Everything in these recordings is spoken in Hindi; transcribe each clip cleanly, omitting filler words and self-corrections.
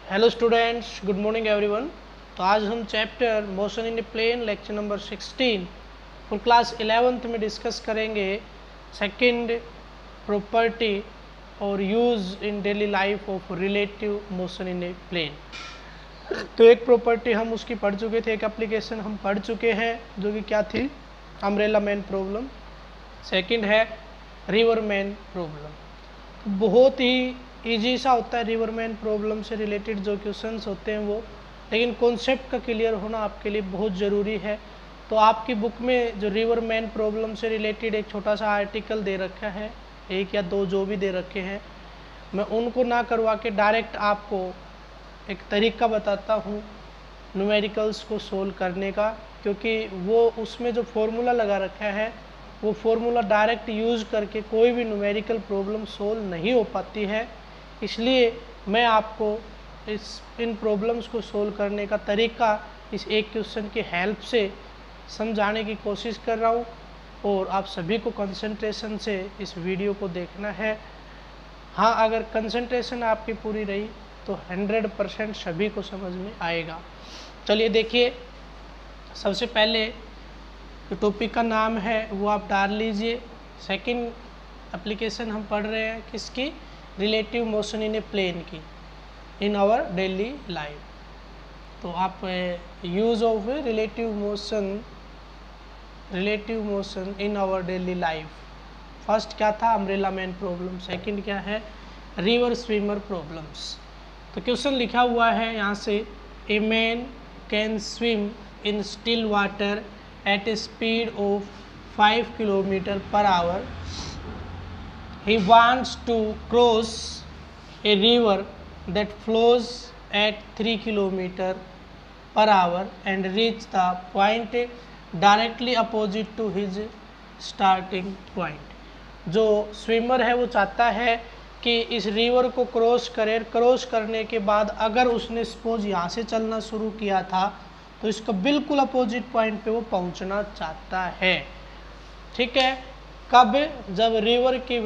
Hello students, good morning everyone. तो आज हम chapter motion in a plane lecture number 16 for class 11th में डिस्कस करेंगे सेकंड प्रॉपर्टी और use in daily life of relative motion in a plane. तो एक प्रॉपर्टी हम उसकी पढ़ चुके थे, एक एप्लीकेशन हम पढ़ चुके हैं जो कि क्या थी, अम्ब्रेला मैन प्रॉब्लम। सेकंड है रिवर मैन प्रॉब्लम। बहुत ही ईजी सा होता है रिवर मैन प्रॉब्लम से रिलेटेड जो क्वेश्चंस होते हैं वो, लेकिन कॉन्सेप्ट का क्लियर होना आपके लिए बहुत ज़रूरी है। तो आपकी बुक में जो रिवर मैन प्रॉब्लम से रिलेटेड एक छोटा सा आर्टिकल दे रखा है, एक या दो जो भी दे रखे हैं, मैं उनको ना करवा के डायरेक्ट आपको एक तरीका बताता हूँ न्यूमेरिकल्स को सोल्व करने का, क्योंकि वो उसमें जो फॉर्मूला लगा रखा है वो फॉर्मूला डायरेक्ट यूज़ करके कोई भी न्यूमेरिकल प्रॉब्लम सोल्व नहीं हो पाती है। इसलिए मैं आपको इन प्रॉब्लम्स को सोल्व करने का तरीका इस एक क्वेश्चन की हेल्प से समझाने की कोशिश कर रहा हूँ, और आप सभी को कंसंट्रेशन से इस वीडियो को देखना है। हाँ, अगर कंसंट्रेशन आपकी पूरी रही तो 100% सभी को समझ में आएगा। चलिए देखिए, सबसे पहले जो टॉपिक का नाम है वो आप डाल लीजिए। सेकंड एप्लीकेशन हम पढ़ रहे हैं किसकी, relative motion in a plane की, इन आवर डेली लाइफ। तो आप use of relative motion in our daily life. First क्या था, अम्ब्रेला मैन प्रॉब्लम। सेकंड क्या है, रिवर स्विमर प्रॉब्लम्स। तो क्वेश्चन लिखा हुआ है यहाँ से, a man can swim in still water at a speed of 5 km/h. He wants to cross a river that flows at 3 km/h and reach the point directly opposite to his starting point. जो स्विमर है वो चाहता है कि इस रिवर को क्रॉस करे, क्रॉस करने के बाद अगर उसने सपोज यहाँ से चलना शुरू किया था तो इसका बिल्कुल अपोजिट पॉइंट पे वो पहुंचना चाहता है। ठीक है, कब, जब रिवर की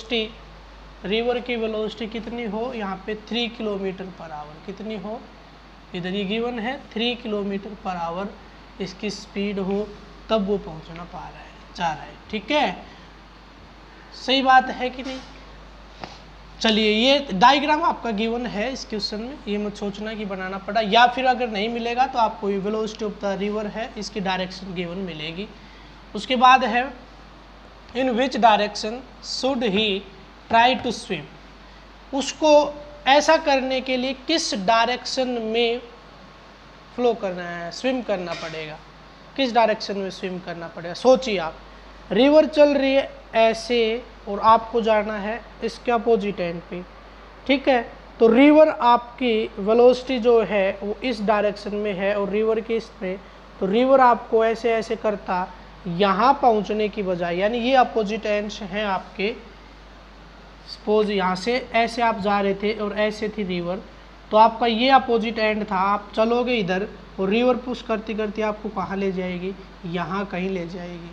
वेलोसिटी कितनी हो, यहाँ पे 3 km/h कितनी हो, इधर ये गिवन है 3 km/h इसकी स्पीड हो, तब वो पहुंचना चाह रहा है। ठीक है, सही बात है कि नहीं। चलिए, ये डायग्राम आपका गिवन है इस क्वेश्चन में, ये मत सोचना कि बनाना पड़ा, या फिर अगर नहीं मिलेगा तो आपको ये वेलोसिटी ऑफ द रिवर है, इसकी डायरेक्शन गिवन मिलेगी। उसके बाद है, in which direction should he try to swim. उसको ऐसा करने के लिए किस डायरेक्शन में फ्लो करना है, स्विम करना पड़ेगा, किस डायरेक्शन में स्विम करना पड़ेगा। सोचिए, आप रिवर चल रही है ऐसे और आपको जाना है इसके अपोजिट एंड पे। ठीक है, तो रिवर आपकी वेलोसिटी जो है वो इस डायरेक्शन में है और रिवर के इसमें, तो रिवर आपको ऐसे ऐसे करता यहाँ पहुँचने की बजाय, यानी ये अपोजिट एंड्स हैं आपके। सपोज यहाँ से ऐसे आप जा रहे थे और ऐसे थी रिवर, तो आपका ये अपोजिट एंड था, आप चलोगे इधर और रिवर पुश करती करती आपको कहाँ ले जाएगी, यहाँ कहीं ले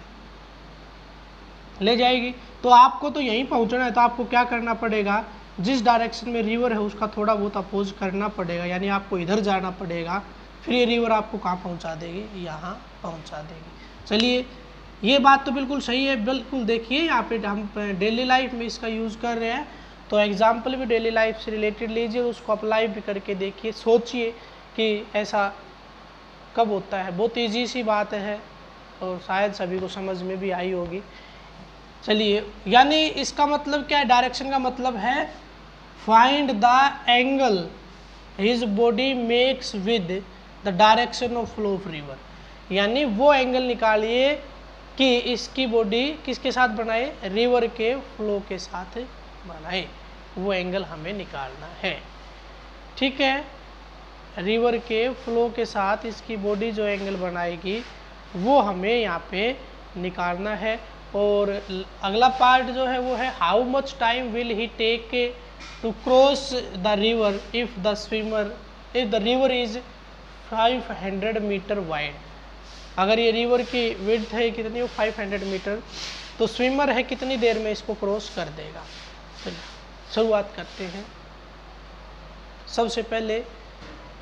जाएगी। तो आपको तो यहीं पहुंचना है, तो आपको क्या करना पड़ेगा, जिस डायरेक्शन में रिवर है उसका थोड़ा बहुत अपोज करना पड़ेगा, यानी आपको इधर जाना पड़ेगा, फिर ये रिवर आपको कहाँ पहुंचा देगी, यहाँ पहुंचा देगी। चलिए, ये बात तो बिल्कुल सही है। बिल्कुल देखिए, यहाँ पे हम डेली लाइफ में इसका यूज़ कर रहे हैं, तो एग्जाम्पल भी डेली लाइफ से रिलेटेड लीजिए, उसको अप्लाई भी करके देखिए, सोचिए कि ऐसा कब होता है। बहुत ईजी सी बात है और शायद सभी को समझ में भी आई होगी। चलिए, यानी इसका मतलब क्या है, डायरेक्शन का मतलब है find the angle his body makes with the direction of flow of river. यानी वो एंगल निकालिए कि इसकी बॉडी किसके साथ बनाए, रिवर के फ्लो के साथ बनाए, वो एंगल हमें निकालना है। ठीक है, रिवर के फ्लो के साथ इसकी बॉडी जो एंगल बनाएगी वो हमें यहाँ पे निकालना है। और अगला पार्ट जो है वो है, how much time will he take to cross the river if the river is 500 metre wide. अगर ये रिवर की विड्थ है कितनी, 500 मीटर, तो स्विमर है कितनी देर में इसको क्रॉस कर देगा। चलिए शुरुआत करते हैं। सबसे पहले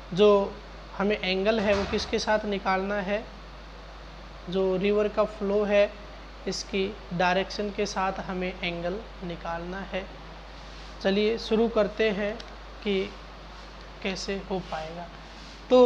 जो हमें एंगल है वो किसके साथ निकालना है, जो रिवर का फ्लो है इसकी डायरेक्शन के साथ हमें एंगल निकालना है। चलिए शुरू करते हैं कि कैसे हो पाएगा। तो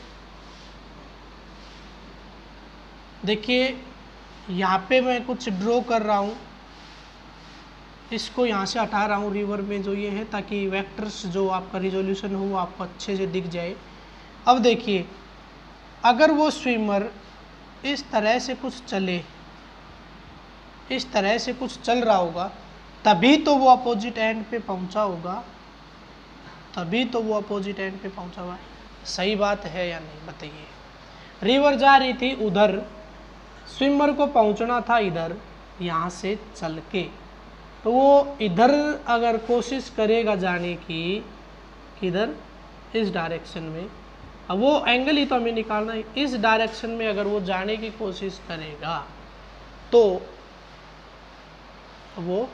देखिए यहाँ पे मैं कुछ ड्रॉ कर रहा हूँ, इसको यहाँ से हटा रहा हूँ रिवर में जो ये है, ताकि वेक्टर्स जो आपका रिजोल्यूशन हो वो आपको अच्छे से दिख जाए। अब देखिए अगर वो स्विमर इस तरह से कुछ चले, इस तरह से कुछ चल रहा होगा, तभी तो वो अपोजिट एंड पे पहुंचा होगा, तभी तो वो अपोजिट एंड पे पहुंचा हुआ। सही बात है या नहीं बताइए। रिवर जा रही थी उधर, स्विमर को पहुंचना था इधर यहाँ से चल के, तो वो इधर अगर कोशिश करेगा जाने की, किधर, इस डायरेक्शन में, अब वो एंगल ही तो हमें निकालना है, इस डायरेक्शन में अगर वो जाने की कोशिश करेगा तो वो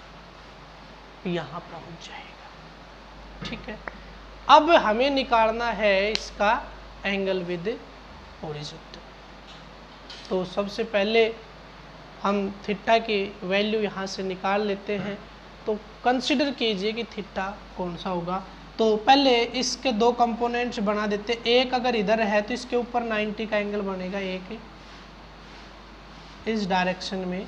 यहाँ पहुँच जाएगा। ठीक है, अब हमें निकालना है इसका एंगल विद हॉरिजॉन्टल। तो सबसे पहले हम थीटा की वैल्यू यहाँ से निकाल लेते हैं। तो कंसिडर कीजिए कि थीटा कौन सा होगा। तो पहले इसके दो कंपोनेंट्स बना देते, एक अगर इधर है तो इसके ऊपर 90 का एंगल बनेगा, एक इस डायरेक्शन में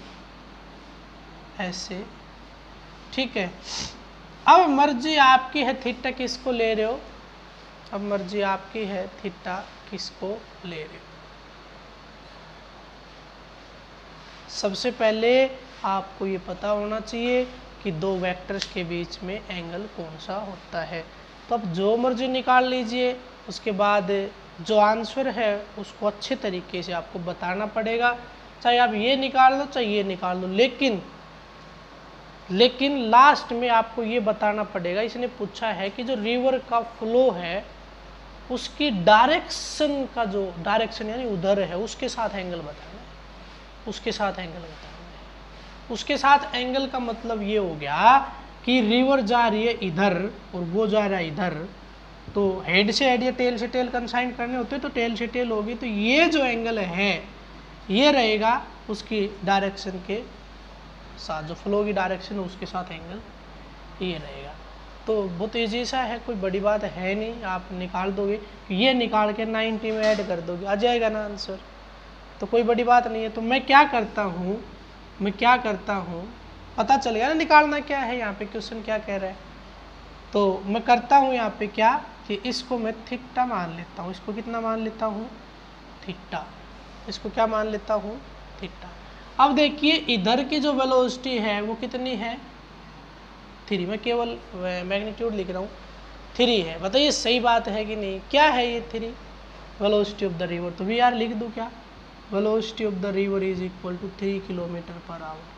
ऐसे। ठीक है, अब मर्जी आपकी है थीटा किसको ले रहे हो, अब मर्जी आपकी है थीटा किसको ले रहे हो। सबसे पहले आपको ये पता होना चाहिए कि दो वेक्टर्स के बीच में एंगल कौन सा होता है। तो अब जो मर्जी निकाल लीजिए, उसके बाद जो आंसर है उसको अच्छे तरीके से आपको बताना पड़ेगा, चाहे आप ये निकाल लो चाहे ये निकाल लो, लेकिन लास्ट में आपको ये बताना पड़ेगा। इसने पूछा है कि जो रिवर का फ्लो है उसकी डायरेक्शन का, जो डायरेक्शन यानी उधर है, उसके साथ एंगल बताना है, उसके साथ एंगल बताना है। उसके साथ एंगल का मतलब ये हो गया कि रिवर जा रही है इधर और वो जा रहा है इधर, तो हेड से हेड या टेल से टेल कंसाइन करने होते तो टेल से टेल होगी, तो ये जो एंगल है ये रहेगा उसकी डायरेक्शन के साथ, जो फ्लो की डायरेक्शन है उसके साथ एंगल ये रहेगा। तो बहुत ईजी सा है, कोई बड़ी बात है नहीं, आप निकाल दोगे, ये निकाल के 90 में ऐड कर दोगे, आ जाएगा ना आंसर, तो कोई बड़ी बात नहीं है। तो मैं क्या करता हूँ पता चल गया ना निकालना क्या है, यहाँ पे क्वेश्चन क्या कह रहा है। तो मैं करता हूँ यहाँ पे क्या कि इसको मैं थीटा मान लेता हूँ, इसको कितना मान लेता हूँ, थीटा, इसको क्या मान लेता हूँ, थीटा। अब देखिए इधर की जो वेलोसिटी है वो कितनी है, 3, मैं केवल मैग्नीट्यूड लिख रहा हूँ, 3 है। बताइए सही बात है कि नहीं, क्या है ये 3, वेलोसिटी ऑफ द रिवर। तो वी आर लिख दूँ क्या, velocity of the river is equal to 3 kilometre per hour.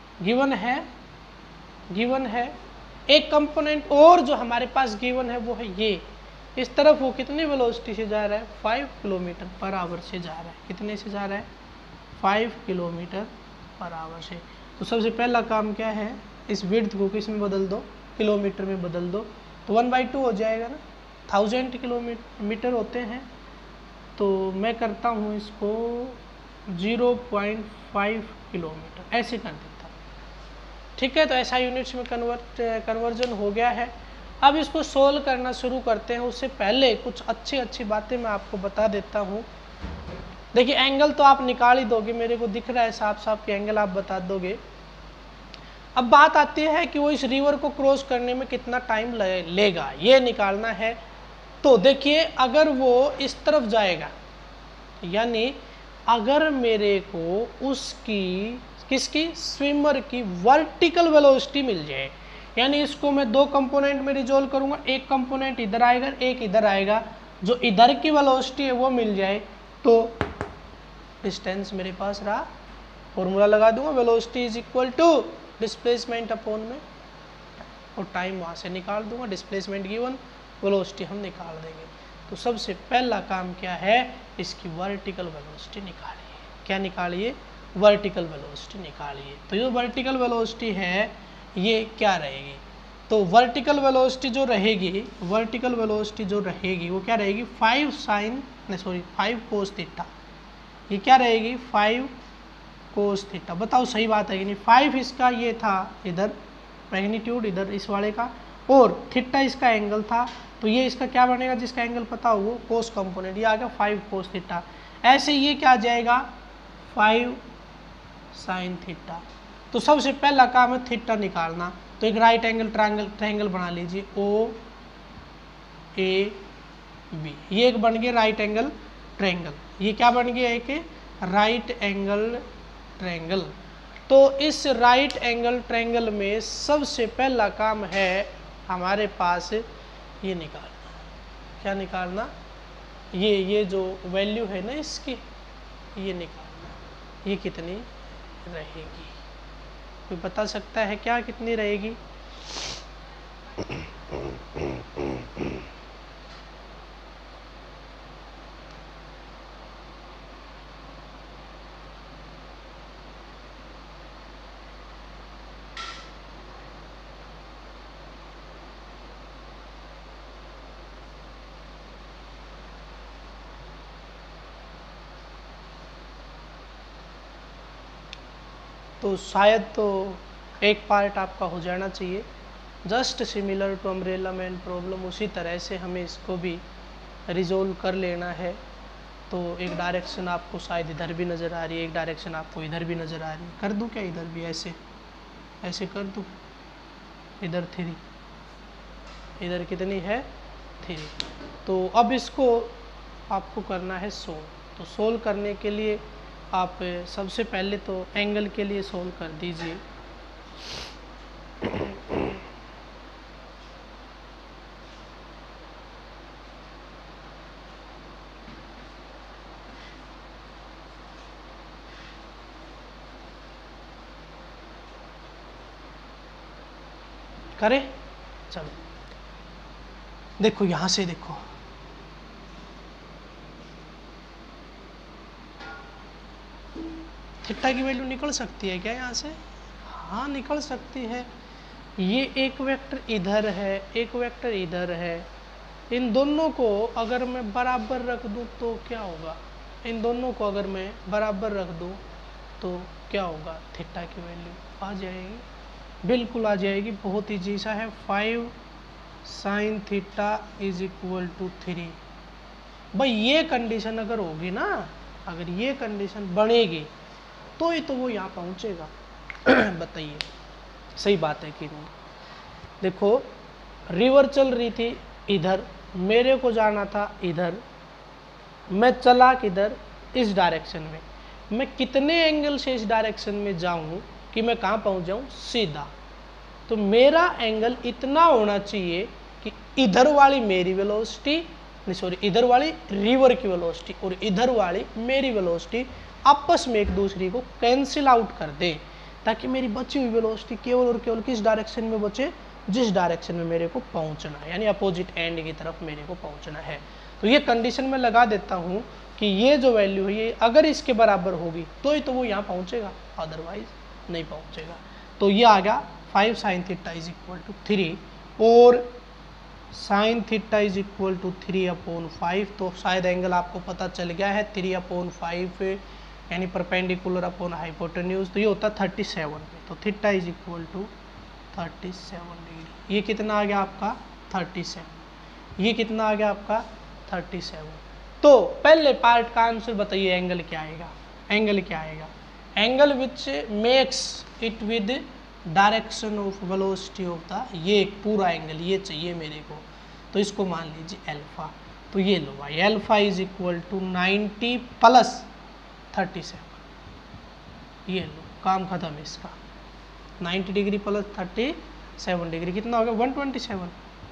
Given है। एक कंपोनेंट और जो हमारे पास गिवन है वो है ये, इस तरफ वो कितनी वेलोसिटी से जा रहा है, 5 किलोमीटर पर आवर से जा रहा है। कितने से जा रहा है, 5 किलोमीटर पर आवर से। तो सबसे पहला काम क्या है, इस विड्थ को किस में बदल दो, किलोमीटर में बदल दो, तो 1/2 हो जाएगा ना, 1000 किलोमीटर होते हैं। तो मैं करता हूँ इसको 0.5 किलोमीटर ऐसे कर देता हूँ। ठीक है, तो ऐसा यूनिट्स में कन्वर्जन हो गया है। अब इसको सोल्व करना शुरू करते हैं। उससे पहले कुछ अच्छी बातें मैं आपको बता देता हूँ। देखिए एंगल तो आप निकाल ही दोगे, मेरे को दिख रहा है साफ साफ कि एंगल आप बता दोगे। अब बात आती है कि वो इस रिवर को क्रॉस करने में कितना टाइम लेगा, ये निकालना है। तो देखिए अगर वो इस तरफ जाएगा, यानी अगर मेरे को उसकी किसकी, स्विमर की वर्टिकल वेलोसिटी मिल जाए, यानी इसको मैं दो कंपोनेंट में रिजोल्व करूंगा, एक कंपोनेंट इधर आएगा एक इधर आएगा, जो इधर की वेलोसिटी है वो मिल जाए, तो डिस्टेंस मेरे पास रहा, फॉर्मूला लगा दूंगा, velocity is equal to displacement upon में, और टाइम वहाँ से निकाल दूंगा, डिस्प्लेसमेंट गिवन, वेलोसिटी हम निकाल देंगे। तो सबसे पहला काम क्या है, इसकी वर्टिकल वेलोसिटी निकालिए। क्या निकालिए, वर्टिकल वेलोसिटी निकालिए। तो ये वर्टिकल वेलोसिटी है ये क्या रहेगी, तो वर्टिकल वेलोसिटी जो रहेगी, वर्टिकल वेलोसिटी जो रहेगी वो क्या रहेगी 5 कोस थीटा। ये क्या रहेगी 5 कोस थीटा। बताओ सही बात है कि नहीं। 5 इसका ये था इधर मैग्नीट्यूड, इधर इस वाले का, और थीटा इसका एंगल था, तो ये इसका क्या बनेगा जिसका एंगल पता हो वो कोस कंपोनेंट, ये आ गया 5 कोस थीटा। ऐसे ये क्या आ जाएगा 5 साइन थीटा। तो सबसे पहला काम है थीटा निकालना। तो एक राइट एंगल ट्रायंगल बना लीजिए ओ ए बी, ये एक बन गया राइट एंगल ट्रायंगल। ये क्या बन गया एक राइट एंगल ट्रायंगल। तो इस राइट एंगल ट्रायंगल में सबसे पहला काम है हमारे पास ये निकालना। क्या निकालना, ये जो वैल्यू है ना इसकी, ये निकालना, ये कितनी रहेगी। कोई बता सकता है क्या कितनी रहेगी? तो शायद तो एक पार्ट आपका हो जाना चाहिए, just similar to umbrella man problem, उसी तरह से हमें इसको भी रिजोल्व कर लेना है। तो एक डायरेक्शन आपको शायद इधर भी नज़र आ रही है, एक डायरेक्शन आपको इधर भी नज़र आ रही है। कर दूं क्या इधर भी ऐसे ऐसे कर दूं? इधर 3, इधर कितनी है 3। तो अब इसको आपको करना है सोल्व। तो सोल्व करने के लिए आप सबसे पहले तो एंगल के लिए सोल्व कर दीजिए। करें, चलो देखो यहां से देखो, थीटा की वैल्यू निकल सकती है क्या यहाँ से? हाँ निकल सकती है। ये एक वेक्टर इधर है, एक वेक्टर इधर है, इन दोनों को अगर मैं बराबर रख दूं तो क्या होगा? इन दोनों को अगर मैं बराबर रख दूं तो क्या होगा? थीटा की वैल्यू आ जाएगी, बिल्कुल आ जाएगी। बहुत ईजी सा है। 5 sine theta is equal to 3। भाई ये कंडीशन अगर होगी ना, अगर ये कंडीशन बनेगी तो ही तो वो यहाँ पहुँचेगा। बताइए सही बात है कि नहीं? देखो रिवर चल रही थी इधर, मेरे को जाना था इधर, मैं चला किधर? इस डायरेक्शन में। मैं कितने एंगल से इस डायरेक्शन में जाऊं कि मैं कहाँ पहुँच जाऊं? सीधा। तो मेरा एंगल इतना होना चाहिए कि इधर वाली मेरी वेलोसिटी, नहीं सॉरी, इधर वाली रिवर की वेलोसिटी और इधर वाली मेरी वेलोसिटी आपस में एक दूसरे को कैंसिल आउट कर दे, ताकि मेरी बची हुई वेलोसिटी केवल और केवल किस डायरेक्शन में बचे? जिस डायरेक्शन में मेरे को पहुंचना है, यानी अपोजिट एंड की तरफ मेरे को पहुंचना है। तो ये कंडीशन में लगा देता हूं कि ये जो वैल्यू है ये अगर इसके बराबर होगी तो ही तो वो यहाँ पहुंचेगा, अदरवाइज नहीं पहुंचेगा। तो ये आ गया 5 sine theta is equal to 3 और sine theta is equal to 3/5। तो शायद एंगल आपको पता चल गया है, 3/5 यानी परपेंडिकुलर अपॉन हाइपोटेन्यूज, तो ये होता है 37 पे। तो theta is equal to 37 degree. ये कितना आ गया आपका? 37। ये कितना आ गया आपका? 37। तो पहले पार्ट का आंसर बताइए, एंगल क्या आएगा? एंगल क्या आएगा? Angle which makes it with direction of velocity of the, ये एक पूरा एंगल ये चाहिए मेरे को, तो इसको मान लीजिए अल्फा। तो ये लो भाई, alpha is equal to 90 plus 37। ये लो, काम खत्म इसका। 90 डिग्री प्लस 37 डिग्री कितना हो गया? 127।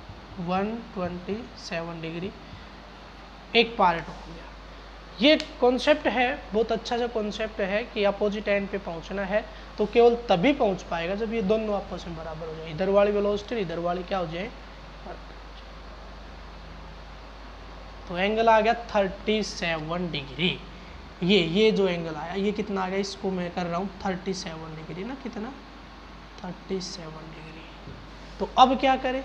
127 डिग्री एक पार्ट हो गया। ये कॉन्सेप्ट है, बहुत अच्छा सा कॉन्सेप्ट है कि अपोजिट एंड पे पहुंचना है, तो केवल तभी पहुंच पाएगा जब ये दोनों आपस में बराबर हो जाए। इधर वाली वेलोसिटी इधर वाली क्या हो जाए? तो एंगल आ गया 37 डिग्री। ये जो एंगल आया ये कितना आ गया? इसको मैं कर रहा हूँ 37 डिग्री ना, कितना? 37 डिग्री। तो अब क्या करें,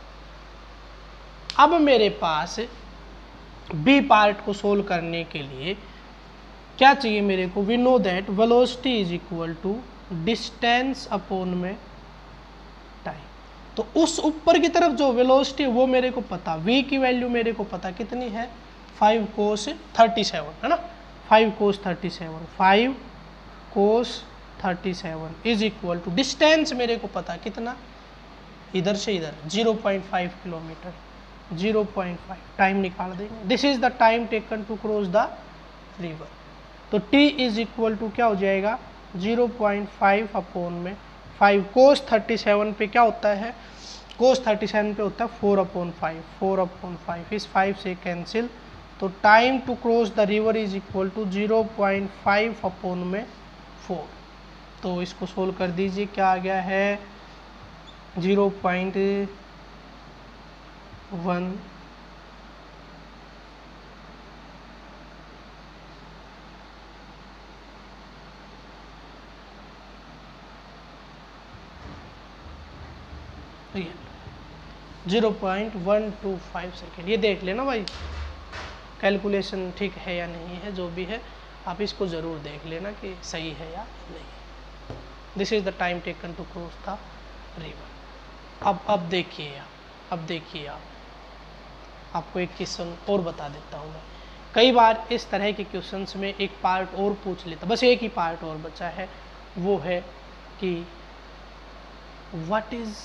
अब मेरे पास बी पार्ट को सोल्व करने के लिए क्या चाहिए मेरे को, we know that velocity is equal to distance upon में टाइम। तो उस ऊपर की तरफ जो वेलोसिटी वो मेरे को पता, v की वैल्यू मेरे को पता कितनी है 5 cos 37 है ना, 5 cos 37, 5 cos 37 is equal to distance मेरे को पता कितना, इधर से इधर 0.5 किलोमीटर, 0.5 टाइम निकाल देंगे। This is the time taken to cross the river. तो t इज इक्वल टू क्या हो जाएगा 0.5 अपॉन में 5 cos 37 पे क्या होता है, cos 37 पे होता है 4/5, 4/5 इस 5 से कैंसिल। तो time to cross the river is equal to 0.5 upon में 4। तो इसको सोल्व कर दीजिए, क्या आ गया है 0.1 0.125 सेकेंड। ये देख लेना भाई कैलकुलेशन ठीक है या नहीं है, जो भी है आप इसको ज़रूर देख लेना कि सही है या नहीं। This is the time taken to cross the river. अब देखिए आप, आपको एक क्वेश्चन और बता देता हूँ मैं। कई बार इस तरह के क्वेश्चंस में एक पार्ट और पूछ लेता, बस एक ही पार्ट और बचा है, वो है कि what is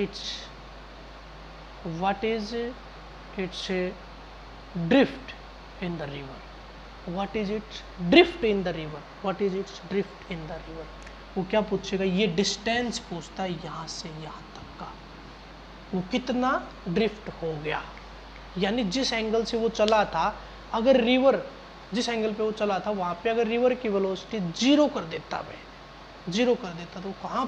its drift in the river, what is its drift in the river. वो क्या पूछेगा, ये डिस्टेंस पूछता है यहाँ से यहाँ तक का, वो कितना ड्रिफ्ट हो गया, यानी जिस एंगल से वो चला था, अगर रिवर जिस एंगल पे वो चला था वहाँ पे अगर रिवर की वेलोसिटी जीरो कर देता तो कहाँ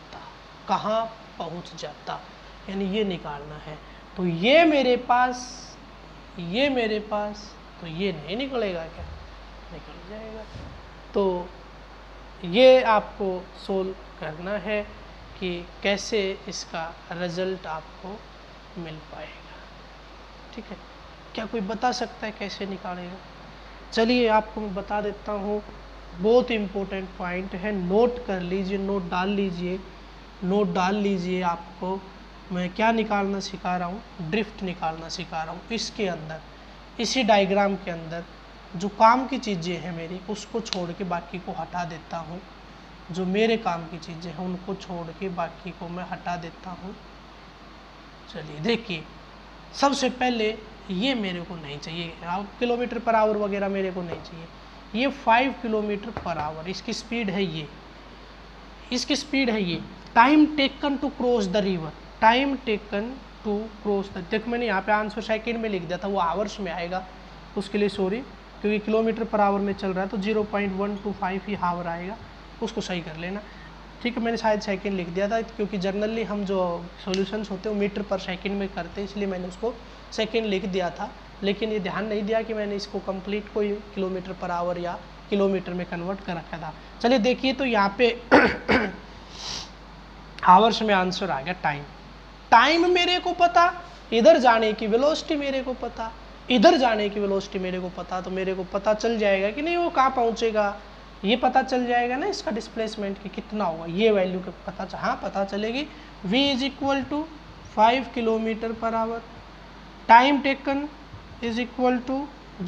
पहुँच जाता, यानी ये निकालना है। तो ये मेरे पास तो ये नहीं निकलेगा, क्या निकल जाएगा। तो ये आपको सोल्व करना है कि कैसे इसका रिजल्ट आपको मिल पाएगा, ठीक है। क्या कोई बता सकता है कैसे निकालेगा? चलिए आपको मैं बता देता हूँ, बहुत इम्पोर्टेंट पॉइंट है, नोट कर लीजिए, नोट डाल लीजिए। आपको मैं क्या निकालना सिखा रहा हूँ, ड्रिफ्ट निकालना सिखा रहा हूँ। इसके अंदर, इसी डायग्राम के अंदर जो काम की चीज़ें हैं मेरी, उसको छोड़ के बाकी को हटा देता हूँ। जो मेरे काम की चीज़ें हैं उनको छोड़ के बाकी को मैं हटा देता हूँ। चलिए देखिए, सबसे पहले ये मेरे को नहीं चाहिए, किलोमीटर पर आवर वगैरह मेरे को नहीं चाहिए। ये 5 किलोमीटर पर आवर इसकी स्पीड है, ये time taken to cross the river, देखो मैंने यहाँ पे आंसर सेकंड में लिख दिया था, वो आवर्स में आएगा, उसके लिए सॉरी, क्योंकि किलोमीटर पर आवर में चल रहा है तो 0.125 ही आवर आएगा, उसको सही कर लेना, ठीक है। मैंने शायद सेकंड लिख दिया था, क्योंकि जनरली हम जो सॉल्यूशंस होते हैं वो मीटर पर सेकंड में करते हैं, इसलिए मैंने उसको सेकंड लिख दिया था। लेकिन ये ध्यान नहीं दिया कि मैंने इसको कंप्लीट कोई किलोमीटर पर आवर या किलोमीटर में कन्वर्ट कर रखा था। चलिए देखिए, तो यहाँ पे आवर्स में आंसर आ गया। टाइम मेरे को पता, इधर जाने की वेलोसिटी मेरे को पता, तो मेरे को पता चल जाएगा कि नहीं वो कहाँ पहुँचेगा, ये पता चल जाएगा ना इसका डिस्प्लेसमेंट की कितना होगा, ये वैल्यू के पता चलेगी। v is equal to 5 kilometre per hour, time taken is equal to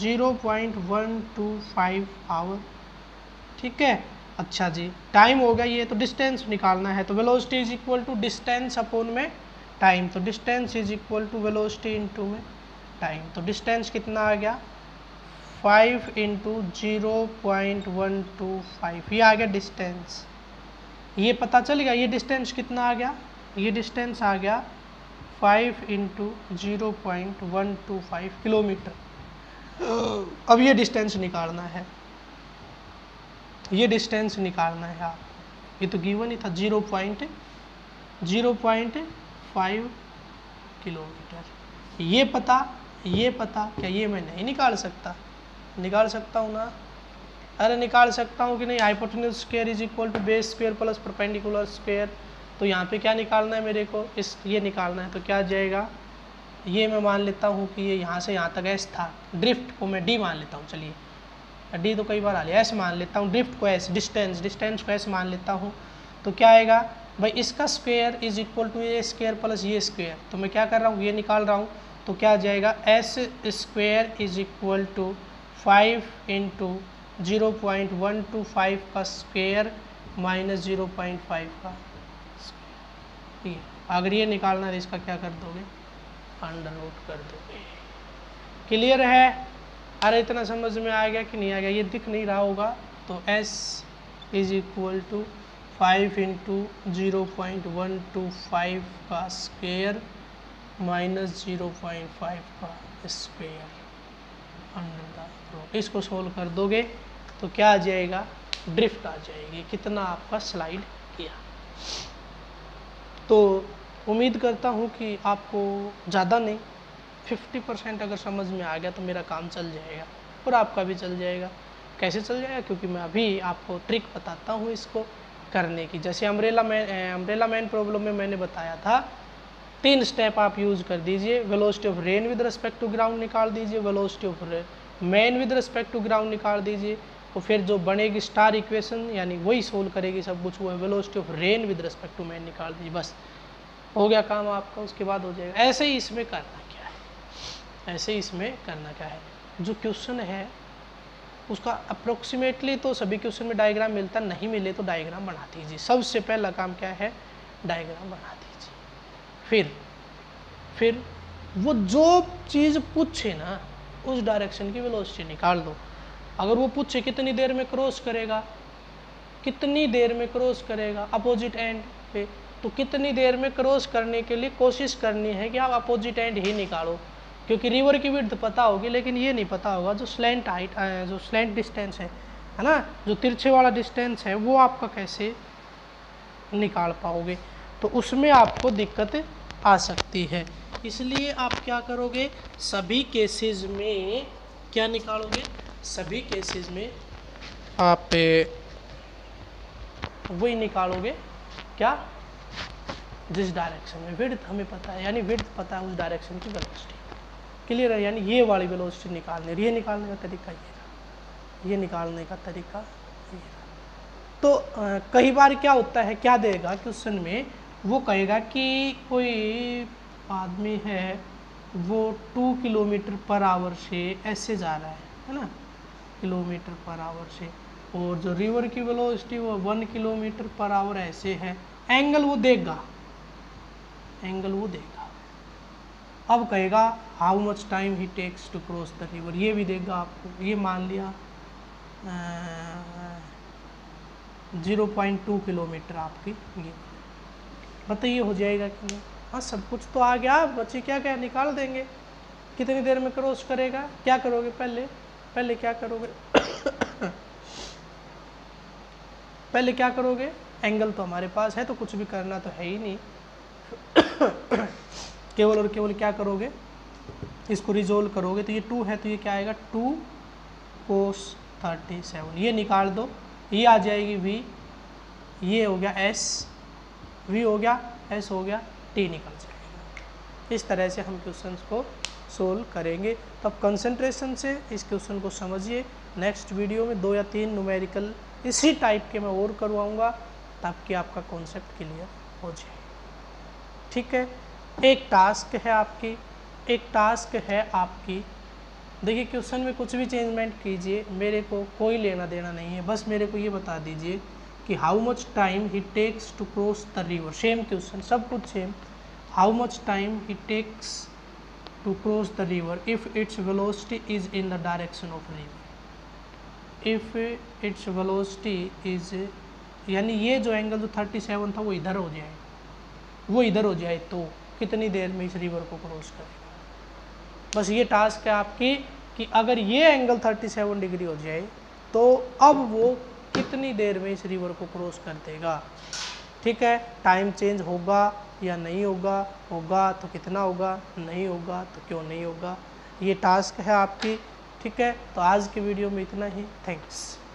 0.125 hour, ठीक है। अच्छा जी, टाइम हो गया ये, तो डिस्टेंस निकालना है, तो velocity is equal to distance upon में टाइम, तो distance is equal to velocity into में टाइम। तो डिस्टेंस कितना आ गया 5 इंटू 0.125, ये आ गया डिस्टेंस। ये पता चल गया, ये डिस्टेंस कितना आ गया, ये डिस्टेंस आ गया 5 इंटू 0.125 किलोमीटर। अब ये डिस्टेंस निकालना है, आप, ये तो गिवन ही था 0.5 किलोमीटर। ये पता, क्या ये मैं नहीं निकाल सकता हूँ ना? अरे निकाल सकता हूँ कि नहीं। Hypotenuse square is equal to base square plus perpendicular square, तो यहाँ पे क्या निकालना है मेरे को, ये निकालना है। तो क्या आ जाएगा, ये मैं मान लेता हूँ कि ये यहाँ से यहाँ तक एस था, ड्रिफ्ट को मैं डी मान लेता हूँ, चलिए डी तो कई बार आ लिया, एस मान लेता हूँ, ड्रिफ्ट को एस, डिस्टेंस को एस मान लेता हूँ। तो क्या आएगा भाई, इसका स्क्वायर इज इक्वल टू ये स्क्वायर प्लस ये स्क्वायर। तो मैं क्या कर रहा हूँ, ये निकाल रहा हूँ। तो क्या आ जाएगा, S square is equal to 5 into 0.125 का स्क्वायर माइनस 0.5 का स्क्वायर। अगर ये निकालना है तो इसका क्या कर दोगे, अंडर रूट कर दोगे। क्लियर है? अरे इतना समझ में आ गया कि नहीं आ गया, ये दिख नहीं रहा होगा। तो s is equal to 5 into 0.125 का स्क्वायर माइनस 0.5 का स्क्वायर अंडर द रूट। इसको सोल्व कर दोगे तो क्या आ जाएगा, ड्रिफ्ट आ जाएगी। कितना आपका स्लाइड किया। तो उम्मीद करता हूँ कि आपको ज़्यादा नहीं 50% अगर समझ में आ गया तो मेरा काम चल जाएगा और आपका भी चल जाएगा। कैसे चल जाएगा, क्योंकि मैं अभी आपको ट्रिक बताता हूँ इसको करने की। जैसे अम्ब्रेला मैन प्रॉब्लम में मैंने बताया था, 3 स्टेप आप यूज़ कर दीजिए। Velocity of rain with respect to ground निकाल दीजिए, velocity of man with respect to ground निकाल दीजिए, और फिर जो बनेगी स्टार इक्वेशन यानी वही सोल्व करेगी सब कुछ, वो है velocity of rain with respect to man निकाल दीजिए। बस हो गया काम आपका, उसके बाद हो जाएगा। ऐसे ही इसमें करना क्या है, ऐसे ही इसमें करना क्या है, जो क्वेश्चन है उसका अप्रोक्सीमेटली तो सभी क्वेश्चन में डायग्राम मिलता, नहीं मिले तो डायग्राम बना दीजिए। सबसे पहला काम क्या है, डायग्राम बना दीजिए। फिर वो जो चीज़ पूछे ना उस डायरेक्शन की वेलोसिटी निकाल दो। अगर वो पूछे कितनी देर में क्रॉस करेगा, कितनी देर में क्रॉस करेगा अपोजिट एंड पे, तो कितनी देर में क्रॉस करने के लिए कोशिश करनी है कि आप अपोजिट एंड ही निकालो, क्योंकि रिवर की विड्थ पता होगी लेकिन ये नहीं पता होगा जो स्लैंट हाइट जो स्लैंट डिस्टेंस है ना, जो तिरछे वाला डिस्टेंस है वो आपका कैसे निकाल पाओगे, तो उसमें आपको दिक्कत आ सकती है। इसलिए आप क्या करोगे, सभी केसेस में क्या निकालोगे, सभी केसेस में आप वही निकालोगे क्या, जिस डायरेक्शन में विड्थ हमें पता है, यानी विड्थ पता है उस डायरेक्शन की वेलोसिटी। क्लियर है? यानी ये वाली वेलोसिटी निकालने, ये निकालने का तरीका ये रहा, ये निकालने का तरीका ये रहा। तो कई बार क्या होता है, क्या देगा क्वेश्चन में, वो कहेगा कि कोई आदमी है वो 2 किलोमीटर पर आवर से ऐसे जा रहा है ना, किलोमीटर पर आवर से, और जो रिवर की वेलोसिटी वो 1 किलोमीटर पर आवर ऐसे है। एंगल वो देगा, एंगल वो देगा। अब कहेगा how much time he takes to cross the river, ये भी देगा आपको। ये मान लिया 0.2 किलोमीटर आपकी, ये बताइए हो जाएगा कि नहीं। हाँ सब कुछ तो आ गया, बच्चे क्या क्या निकाल देंगे। कितनी देर में क्रॉस करेगा, क्या करोगे, पहले क्या करोगे पहले क्या करोगे, एंगल तो हमारे पास है तो कुछ भी करना तो है ही नहीं केवल और केवल क्या करोगे, इसको रिजोल्व करोगे। तो ये 2 है तो ये क्या आएगा, 2 cos 37, ये निकाल दो, ये आ जाएगी v, ये हो गया s, v हो गया, s हो गया, t निकल जाएगा। इस तरह से हम क्वेश्चंस को सोल्व करेंगे। तब कंसंट्रेशन से इस क्वेश्चन को समझिए। नेक्स्ट वीडियो में 2 या 3 न्यूमेरिकल इसी टाइप के मैं और करवाऊँगा ताकि आपका कॉन्सेप्ट क्लियर हो जाए। ठीक है, एक टास्क है आपकी, देखिए क्वेश्चन में कुछ भी चेंजमेंट कीजिए, मेरे को कोई लेना देना नहीं है, बस मेरे को ये बता दीजिए कि how much time he takes to cross the river. Same question, सब कुछ same. How much time he takes to cross the river if its velocity is in the direction of river. If its velocity is, यानी ये जो एंगल जो 37 था वो इधर हो जाए, वो इधर हो जाए तो कितनी देर में इस रिवर को क्रॉस करेगा। बस ये टास्क है आपकी कि अगर ये एंगल 37 डिग्री हो जाए तो अब वो कितनी देर में इस रिवर को क्रॉस कर देगा। ठीक है, टाइम चेंज होगा या नहीं होगा, होगा तो कितना होगा, नहीं होगा तो क्यों नहीं होगा, ये टास्क है आपकी। ठीक है, तो आज की वीडियो में इतना ही। थैंक्स।